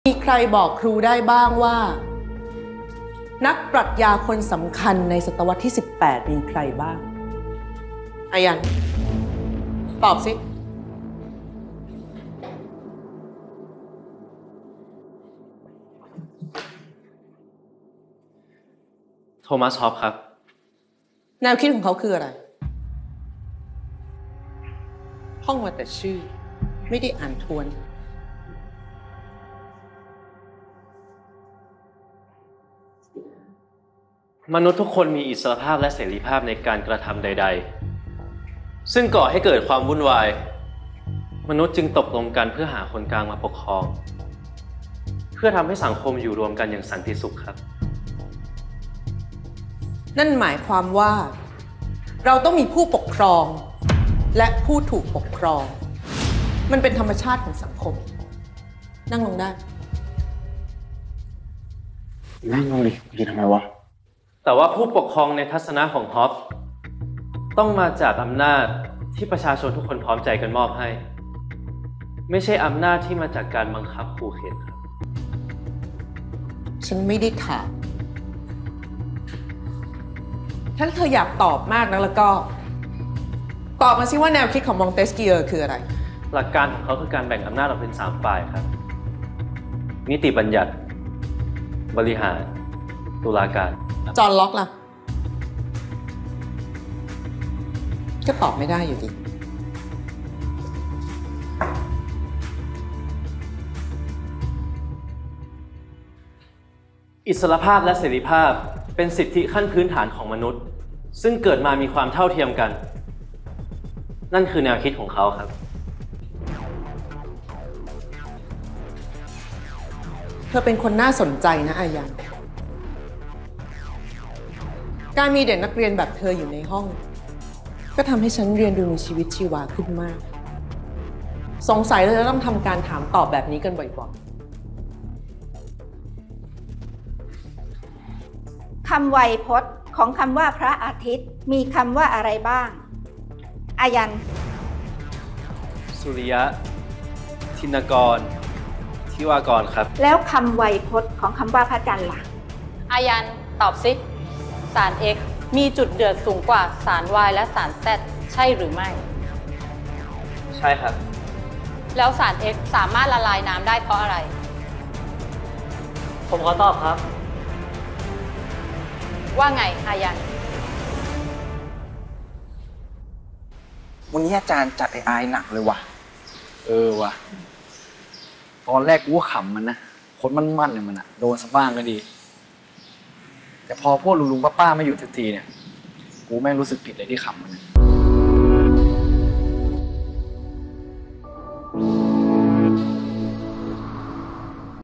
มีใครบอกครูได้บ้างว่านักปรัชญาคนสำคัญในศตวรรษที่18มีใครบ้างอายันตอบสิโทมัส ฮอปครับแนวคิดของเขาคืออะไรท่องมาแต่ชื่อไม่ได้อ่านทวนมนุษย์ทุกคนมีอิสรภาพและเสรีภาพในการกระทำใดๆซึ่งก่อให้เกิดความวุ่นวายมนุษย์จึงตกลงกันเพื่อหาคนกลางมาปกครองเพื่อทำให้สังคมอยู่รวมกันอย่างสันติสุขครับนั่นหมายความว่าเราต้องมีผู้ปกครองและผู้ถูกปกครองมันเป็นธรรมชาติของสังคมนั่งลงได้นั่งลงดิยืนทำไมวะแต่ว่าผู้ปกครองในทัศนะของฮอปต้องมาจากอำนาจที่ประชาชนทุกคนพร้อมใจกันมอบให้ไม่ใช่อำนาจที่มาจากการบังคับขู่เข็นครับฉันไม่ได้ถามถ้าเธออยากตอบมากนะแล้วก็ตอบมาสิว่าแนวคิดของมองเตสเกียร์คืออะไรหลักการของเขาคือการแบ่งอำนาจออกเป็น3ฝ่ายครับนิติบัญญัติบริหารตุลาการจอห์นล็อกล่ะก็ตอบไม่ได้อยู่ดีอิสรภาพและเสรีภาพเป็นสิทธิขั้นพื้นฐานของมนุษย์ซึ่งเกิดมามีความเท่าเทียมกันนั่นคือแนวคิดของเขาครับเธอเป็นคนน่าสนใจนะอายันการมีเด็กนักเรียนแบบเธออยู่ในห้องก็ทำให้ฉันเรียนดูมีชีวิตชีวาขึ้นมากสงสัยเราจะต้องทำการถามตอบแบบนี้กันบ่อยๆคำไวยพจน์ของคำว่าพระอาทิตย์มีคำว่าอะไรบ้างอายันสุริยะธินกรทิวากรครับแล้วคำไวยพจน์ของคำว่าพระจันทร์ล่ะอายันตอบสิสาร X มีจุดเดือดสูงกว่าสาร Y และสาร Z ใช่หรือไม่ใช่ครับแล้วสาร X สามารถละลายน้ำได้เพราะอะไรผมขอตอบครับว่าไงอายันวันนี้อาจารย์จัดAIหนักเลยว่ะว่ะตอนแรกกูก็ขำมันนะคนมั่นๆเนี่ยมันอะโดนซะบ้างก็ดีแต่พอพวกลุงๆป้าๆไม่อยู่สักทีเนี่ยกูแม่งรู้สึกผิดเลยที่ขำมัน